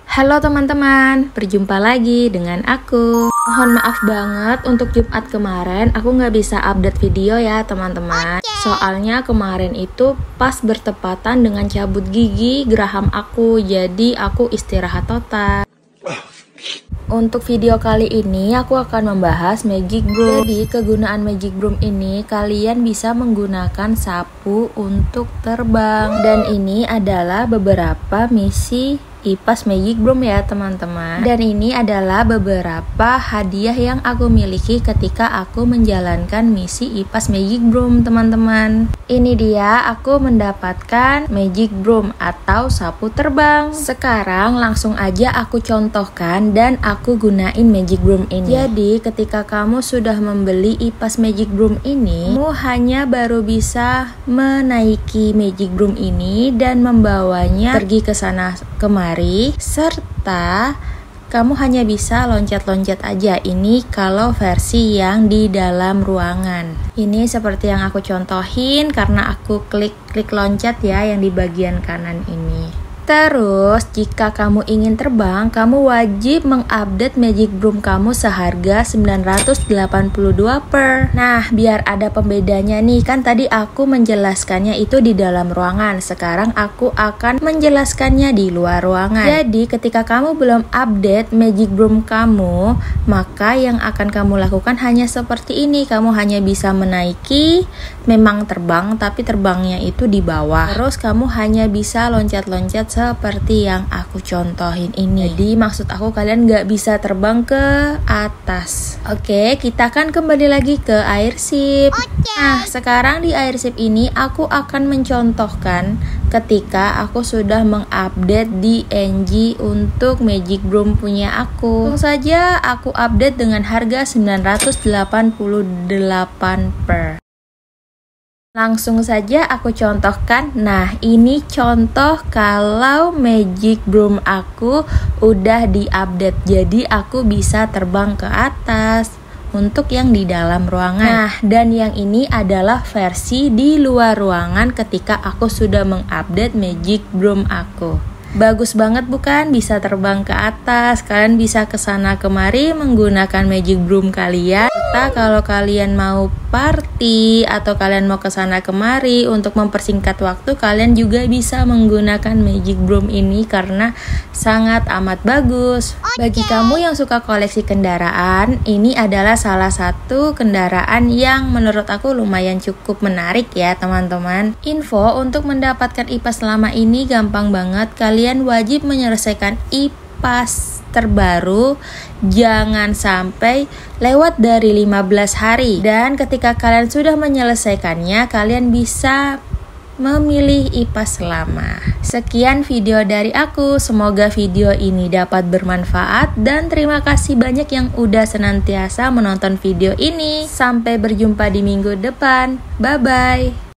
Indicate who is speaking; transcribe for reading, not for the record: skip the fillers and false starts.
Speaker 1: Halo teman-teman, berjumpa lagi dengan aku. Mohon maaf banget untuk Jumat kemarin aku nggak bisa update video ya teman-teman. Soalnya kemarin itu pas bertepatan dengan cabut gigi geraham aku, jadi aku istirahat total. Untuk video kali ini aku akan membahas Magic Broom. Jadi kegunaan Magic Broom ini kalian bisa menggunakan sapu untuk terbang. Dan ini adalah beberapa misi IPAS Magic Broom ya teman-teman. Dan ini adalah beberapa hadiah yang aku miliki ketika aku menjalankan misi IPAS Magic Broom teman-teman. Ini dia aku mendapatkan Magic Broom atau sapu terbang. Sekarang langsung aja aku contohkan dan aku gunain Magic Broom ini. Jadi ketika kamu sudah membeli IPAS Magic Broom ini, kamu hanya baru bisa menaiki Magic Broom ini dan membawanya pergi ke sana kemari, serta kamu hanya bisa loncat-loncat aja. Ini kalau versi yang di dalam ruangan. Ini seperti yang aku contohin karena aku klik loncat ya yang di bagian kanan ini. Terus, jika kamu ingin terbang, kamu wajib mengupdate Magic Broom kamu seharga 982 per. Nah, biar ada pembedanya nih, kan tadi aku menjelaskannya itu di dalam ruangan. Sekarang aku akan menjelaskannya di luar ruangan. Jadi, ketika kamu belum update Magic Broom kamu, maka yang akan kamu lakukan hanya seperti ini. Kamu hanya bisa menaiki, memang terbang, tapi terbangnya itu di bawah. Terus, kamu hanya bisa loncat-loncat seperti yang aku contohin ini. Jadi maksud aku kalian nggak bisa terbang ke atas. Oke, kita akan kembali lagi ke airship. Nah, sekarang di airship ini aku akan mencontohkan ketika aku sudah mengupdate DNG untuk Magic Broom punya aku. Langsung saja aku update dengan harga 988 per. Langsung saja aku contohkan. Nah, ini contoh kalau Magic Broom aku udah diupdate. Jadi aku bisa terbang ke atas untuk yang di dalam ruangan. Nah, dan yang ini adalah versi di luar ruangan ketika aku sudah mengupdate Magic Broom aku. Bagus banget bukan? Bisa terbang ke atas. Kalian bisa kesana kemari menggunakan Magic Broom kalian. Serta kalau kalian mau party atau kalian mau kesana kemari untuk mempersingkat waktu, kalian juga bisa menggunakan Magic Broom ini karena sangat amat bagus. Bagi kamu yang suka koleksi kendaraan, ini adalah salah satu kendaraan yang menurut aku lumayan cukup menarik ya teman-teman. Info untuk mendapatkan IPAS selama ini gampang banget. Kalian wajib menyelesaikan IPAS terbaru, jangan sampai lewat dari 15 hari. Dan ketika kalian sudah menyelesaikannya, kalian bisa memilih IPAS lama. Sekian video dari aku, semoga video ini dapat bermanfaat dan terima kasih banyak yang udah senantiasa menonton video ini. Sampai berjumpa di minggu depan. Bye bye.